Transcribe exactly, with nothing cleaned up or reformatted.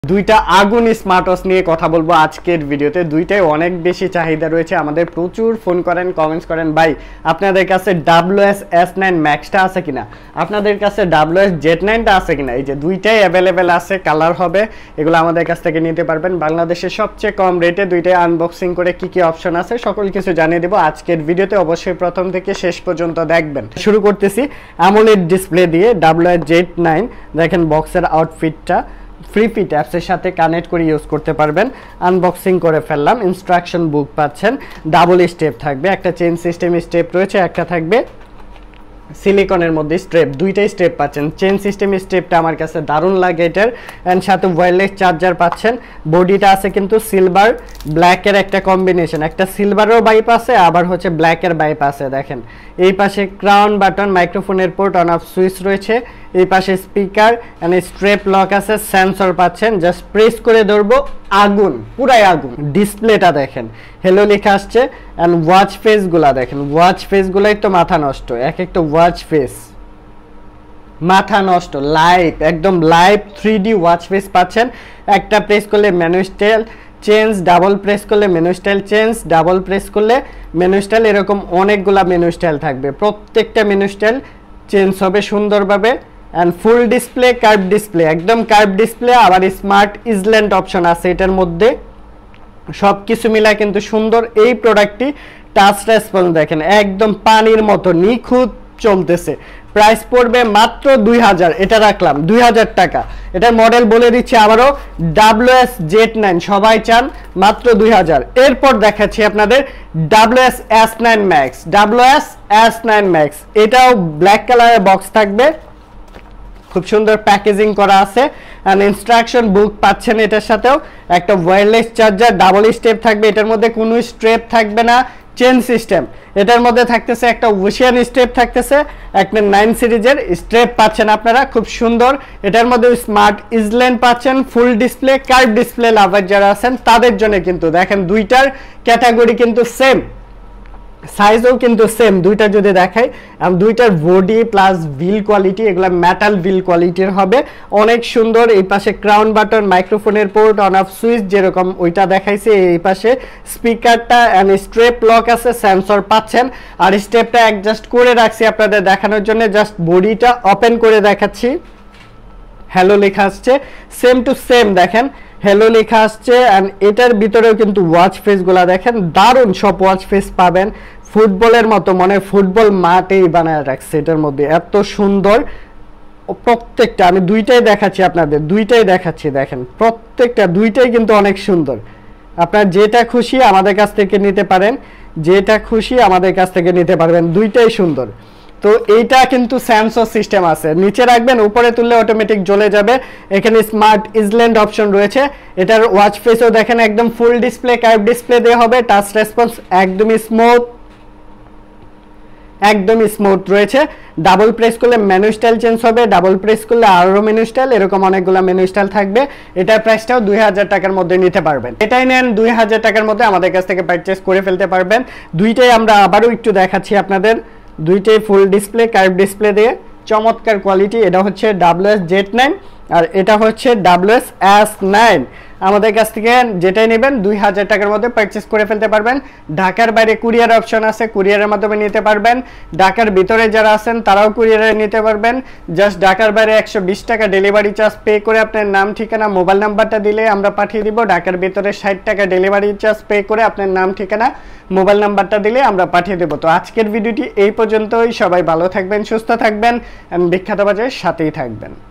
দুইটা আগুন smart watch নিয়ে কথা বলবো আজকের ভিডিওতে। দুইটাই অনেক বেশি চাহিদা রয়েছে, আমাদের প্রচুর ফোন করেন, কমেন্টস করেন, ভাই আপনাদের কাছে ডাব্লিউ এস এস নাইন ম্যাক্সটা আছে কিনা, আপনাদের কাছে ডাব্লিউ এস জেড নাইনটা আছে কিনা। এই যে দুইটাই অ্যাভেলেবেল আছে, কালার হবে, এগুলো আমাদের কাছ থেকে নিতে পারবেন। বাংলাদেশের সবচেয়ে কম রেটে দুইটাই আনবক্সিং করে কি কি অপশন আছে সকল কিছু জানিয়ে দেবো আজকের ভিডিওতে। অবশ্যই প্রথম থেকে শেষ পর্যন্ত দেখবেন। শুরু করতেছি অ্যামোলেড ডিসপ্লে দিয়ে ডাব্লিউ এস জেড নাইন। দেখেন বক্সের আউটফিটটা ফ্রি ফিট অ্যাপসের সাথে কানেক্ট করে ইউজ করতে পারবেন। আনবক্সিং করে ফেললাম। ইনস্ট্রাকশন বুক পাচ্ছেন, ডাবল স্টেপ থাকবে, একটা চেইন সিস্টেম স্টেপ রয়েছে, একটা থাকবে সিলিকনের মধ্যে স্ট্রেপ, দুইটাই স্টেপ পাচ্ছেন। চেইন সিস্টেম স্টেপটা আমার কাছে দারুণ লাগে এটার। অ্যান্ড সাথে ওয়্যারলেস চার্জার পাচ্ছেন। বডিটা আছে কিন্তু সিলভার ব্ল্যাকের একটা কম্বিনেশন, একটা সিলভারও বাইপ আছে আবার হচ্ছে ব্ল্যাকের বাইপ আছে। দেখেন এই পাশে ক্রাউন বাটন, মাইক্রোফোনের পোর্ট, অন অফ সুইচ রয়েছে। এই পাশে স্পিকার এন্ড স্ট্রেপ লক আছে, সেন্সর পাচ্ছেন। জাস্ট প্রেস করে ধরবো, আগুন, পুরাই আগুন। ডিসপ্লেটা দেখেন হ্যালো লেখা আসছে। এন্ড ওয়াচ ফেস গুলা দেখেন, ওয়াচ ফেস গুলাই তো মাথা নষ্ট, এক একটা ওয়াচ ফেস মাথা নষ্ট। লাইভ, একদম live three D watch face পাচ্ছেন। একটা প্রেস করলে menu style change, double press করলে menu style change, double press করলে মেনু স্টাইল, এরকম অনেকগুলা মেনু স্টাইল থাকবে। প্রত্যেকটা মেনু স্টাইল চেঞ্জ হবে সুন্দরভাবে। And full display, curve display, একদম কার্ভ ডিসপ্লে। আবার স্মার্ট ইজল্যান্ড অপশন আছে এটার মধ্যে। সব কিছু মিলা কিন্তু সুন্দর এই প্রোডাক্টটি। টাচ রেসপন্স দেখেন একদম পানির মতো নিখুঁত চলতেছে। প্রাইস পড়বে মাত্র দুই হাজার, এটা রাখলাম দুই হাজার টাকা। এটার মডেল বলে দিচ্ছি আবারও, ডাব্লিউ এস জেড নাইন, সবাই চান, মাত্র দুই হাজার। এরপর দেখাচ্ছি আপনাদের W S S nine max, W S S nine max. এটাও ব্ল্যাক কালারের বক্স থাকবে, খুব সুন্দর প্যাকেজিং করা আছে। অ্যান্ড ইনস্ট্রাকশন বুক পাচ্ছেন এটার সাথেও। একটা ওয়্যারলেস চার্জার, ডাবল স্টেপ থাকবে, এটার মধ্যে কোনো স্ট্রেপ থাকবে না, চেন সিস্টেম। এটার মধ্যে থাকতেছে একটা ওশিয়ান স্ট্রেপ থাকতেছে, একটা নাইন সিরিজের স্ট্রেপ পাচ্ছেন আপনারা, খুব সুন্দর। এটার মধ্যে স্মার্ট ইজল্যান্ড পাচ্ছেন, full display, curve display lover যারা আছেন তাদের জন্য কিন্তু দেখেন দুইটার ক্যাটাগরি কিন্তু সেম, সাইজও কিন্তু সেম। দুইটা যদি দেখাই, দুইটার বডি প্লাস ভিল কোয়ালিটি, এগুলা মেটাল ভিল কোয়ালিটির হবে, অনেক সুন্দর। এই পাশে ক্রাউন বাটন, মাইক্রোফোনের পোর্ট, অন অফ সুইচ যেরকম ওইটা দেখাইছে। এই পাশে স্পিকারটা এন্ড স্ট্রেপ লক আছে, সেন্সর পাচ্ছেন। আর স্টেপটা অ্যাডজাস্ট করে রাখছি আপনাদের দেখানোর জন্য। জাস্ট বডিটা ওপেন করে দেখাচ্ছি। হ্যালো লেখা আসছে, সেম টু সেম দেখেন হ্যালো লেখা আসছে। অ্যান্ড এটার ভিতরেও কিন্তু ওয়াচ ফেসগুলা দেখেন দারুণ, সব ওয়াচ ফেস পাবেন ফুটবলের মতো, মানে ফুটবল মাঠেই বানায় রাখছে এটার মধ্যে, এত সুন্দর প্রত্যেকটা। আমি দুইটাই দেখাচ্ছি আপনাদের, দুইটাই দেখাচ্ছি দেখেন প্রত্যেকটা, দুইটাই কিন্তু অনেক সুন্দর। আপনার যেটা খুশি আমাদের কাছ থেকে নিতে পারেন, যেটা খুশি আমাদের কাছ থেকে নিতে পারবেন, দুইটাই সুন্দর। তো এইটা কিন্তু সেন্সর সিস্টেম আছে, নিচে রাখবেন, উপরে তুললে অটোমেটিক জ্বলে যাবে। এখানে স্মার্ট ইজল্যান্ড অপশন রয়েছে। এটার ওয়াচ ফেসও দেখেন একদম ফুল ডিসপ্লে, কার্ভ ডিসপ্লে দিয়ে হবে। টাচ রেসপন্স একদমই স্মুথ, একদমই স্মুথ রয়েছে। ডাবল প্রেস করলে মেনু স্টাইল চেঞ্জ হবে, ডাবল প্রেস করলে আরো মেনু স্টাইল, এরকম অনেকগুলো মেনু স্টাইল থাকবে। এটার প্রাইসটাও দুই হাজার টাকার মধ্যে নিতে পারবেন। এটাই নেন দুই হাজার টাকার মধ্যে আমাদের কাছ থেকে পারচেস করে ফেলতে পারবেন। দুইটাই আমরা আবারও একটু দেখাচ্ছি আপনাদের, দুইটাই ফুল ডিসপ্লে, কার্ভ ডিসপ্লে দিয়ে চমৎকার কোয়ালিটি। এটা হচ্ছে ডাব্লিউ এস জেড নাইন আর এটা হচ্ছে ডাব্লিউ এস এস নাইন। আমাদের কাছ থেকে যেটাই নেবেন দুই হাজার টাকার মধ্যে পারচেস করে ফেলতে পারবেন। ঢাকার বাইরে কুরিয়ার অপশন আছে, কুরিয়ারের মাধ্যমে নিতে পারবেন। ঢাকার ভিতরে যারা আছেন তারাও কুরিয়ারে নিতে পারবেন। জাস্ট ঢাকার বাইরে একশো বিশ টাকা ডেলিভারি চার্জ পে করে আপনার নাম, ঠিকানা, মোবাইল নাম্বারটা দিলে আমরা পাঠিয়ে দিব। ঢাকার ভিতরে ষাট টাকা ডেলিভারি চার্জ পে করে আপনার নাম, ঠিকানা, মোবাইল নাম্বারটা দিলে আমরা পাঠিয়ে দেবো। তো আজকের ভিডিওটি এই পর্যন্তই। সবাই ভালো থাকবেন, সুস্থ থাকবেন, বিখ্যাত বাজারের সাথেই থাকবেন।